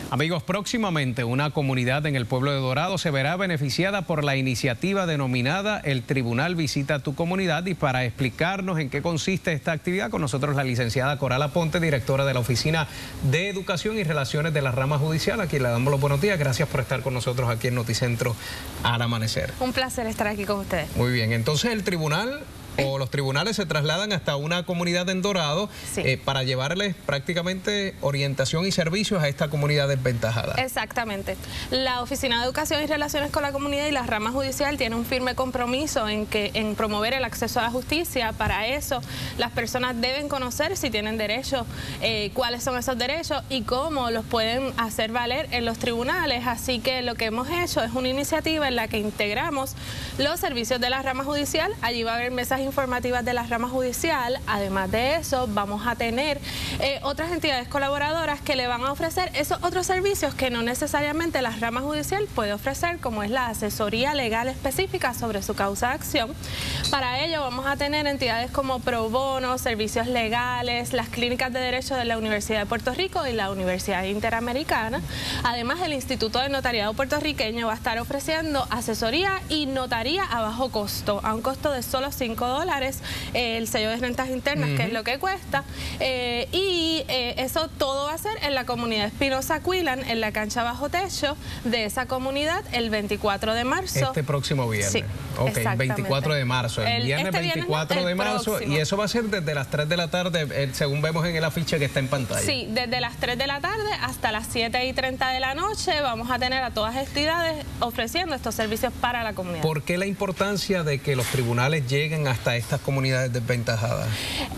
Amigos, próximamente una comunidad en el pueblo de Dorado se verá beneficiada por la iniciativa denominada El Tribunal Visita tu Comunidad, y para explicarnos en qué consiste esta actividad, con nosotros la licenciada Coral Aponte, directora de la Oficina de Educación y Relaciones de la Rama Judicial, a quien le damos los buenos días. Gracias por estar con nosotros aquí en Noticentro al amanecer. Un placer estar aquí con ustedes. Muy bien, entonces el tribunal o los tribunales se trasladan hasta una comunidad en Dorado, sí, para llevarles prácticamente orientación y servicios a esta comunidad desventajada. Exactamente. La Oficina de Educación y Relaciones con la Comunidad y la Rama Judicial tiene un firme compromiso en promover el acceso a la justicia. Para eso, las personas deben conocer si tienen derechos, cuáles son esos derechos y cómo los pueden hacer valer en los tribunales. Así que lo que hemos hecho es una iniciativa en la que integramos los servicios de la Rama Judicial. Allí va a haber mesas informativas de la Rama Judicial. Además de eso, vamos a tener otras entidades colaboradoras que le van a ofrecer esos otros servicios que no necesariamente la Rama Judicial puede ofrecer, como es la asesoría legal específica sobre su causa de acción. Para ello vamos a tener entidades como Pro Bono, servicios legales, las clínicas de derecho de la Universidad de Puerto Rico y la Universidad Interamericana. Además, el Instituto de Notariado Puertorriqueño va a estar ofreciendo asesoría y notaría a bajo costo, a un costo de solo $5, el sello de rentas internas, que es lo que cuesta, eso todo va a ser en la comunidad Espinosa-Quilan, en la cancha bajo techo de esa comunidad, el 24 de marzo. Este próximo viernes. Sí, ok, 24 de marzo, el viernes 24 de marzo, próximo. Y eso va a ser desde las 3 de la tarde, según vemos en el afiche que está en pantalla. Sí, desde las 3 de la tarde hasta las 7:30 de la noche vamos a tener a todas las entidades ofreciendo estos servicios para la comunidad. ¿Por qué la importancia de que los tribunales lleguen hasta estas comunidades desventajadas?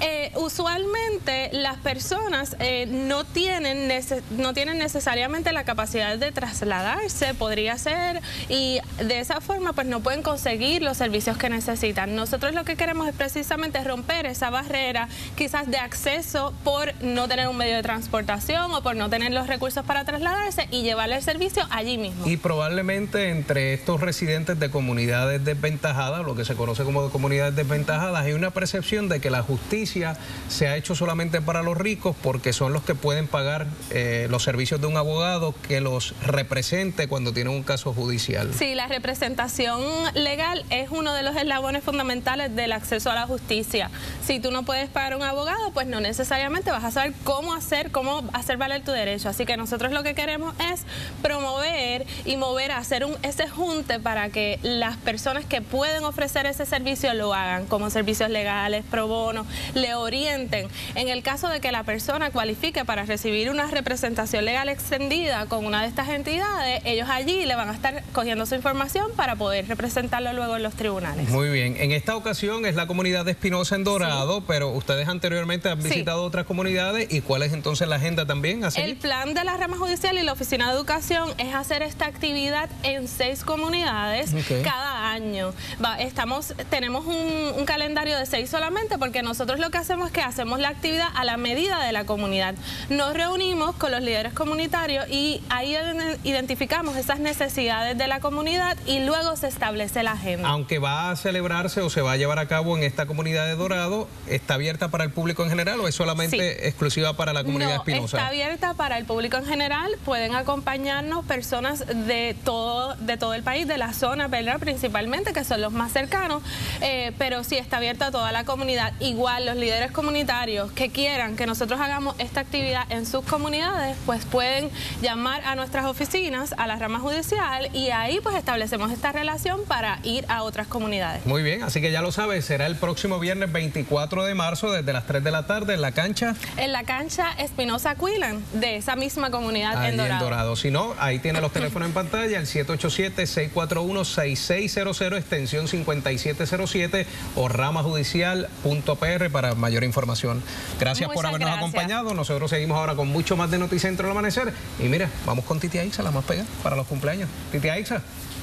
Usualmente las personas no tienen necesariamente la capacidad de trasladarse, podría ser, y de esa forma pues no pueden conseguir los servicios que necesitan. Nosotros lo que queremos es precisamente romper esa barrera quizás de acceso por no tener un medio de transportación o por no tener los recursos para trasladarse y llevarle el servicio allí mismo. Y probablemente entre estos residentes de comunidades desventajadas, lo que se conoce como de comunidades desventajadas, hay una percepción de que la justicia se ha hecho solamente para los ricos porque son los que pueden pagar los servicios de un abogado que los represente cuando tienen un caso judicial. Sí, la representación legal es uno de los eslabones fundamentales del acceso a la justicia. Si tú no puedes pagar un abogado, pues no necesariamente vas a saber cómo hacer valer tu derecho. Así que nosotros lo que queremos es promover y mover a hacer ese junte para que las personas que pueden ofrecer ese servicio lo hagan, como servicios legales, pro bono, le orienten. En el caso de que la persona cualifique para recibir una representación legal extendida con una de estas entidades, ellos allí le van a estar cogiendo su información para poder representarlo luego en los tribunales. Muy bien. En esta ocasión es la comunidad de Espinosa en Dorado, sí, pero ustedes anteriormente han visitado, sí, otras comunidades. ¿Y cuál es entonces la agenda también? El plan de la Rama Judicial y la Oficina de Educación es hacer esta actividad en 6 comunidades, okay, cada año. Tenemos un calendario de 6 solamente porque nosotros lo que hacemos es que hacemos la actividad a la medida de la comunidad. Nos reunimos con los líderes comunitarios y ahí identificamos esas necesidades de la comunidad y luego se establece la agenda. Aunque va a celebrarse o se va a llevar a cabo en esta comunidad de Dorado, ¿está abierta para el público en general o es solamente, sí, exclusiva para la comunidad Espinosa? Está abierta para el público en general. Pueden acompañarnos personas de todo el país, de la zona, ¿verdad?, principalmente, que son los más cercanos, pero sí está abierta a toda la comunidad. Igual los líderes comunitarios que quieran que nosotros hagamos esta actividad en sus comunidades, pues pueden llamar a nuestras oficinas, a la Rama Judicial, y ahí pues establecemos esta relación para ir a otras comunidades. Muy bien, así que ya lo sabes, será el próximo viernes 24 de marzo desde las 3 de la tarde en la cancha. En la cancha Espinosa-Quilan, de esa misma comunidad en Dorado. Si no, ahí tiene los teléfonos en pantalla, el 787-641-6600, extensión 5707 o ramajudicial.pr para mayor información. Gracias por habernos acompañado. Nosotros seguimos ahora con mucho más de Noticentro al amanecer. Y mira, vamos con Titia Aixa, la más pegada para los cumpleaños. Titia Aixa.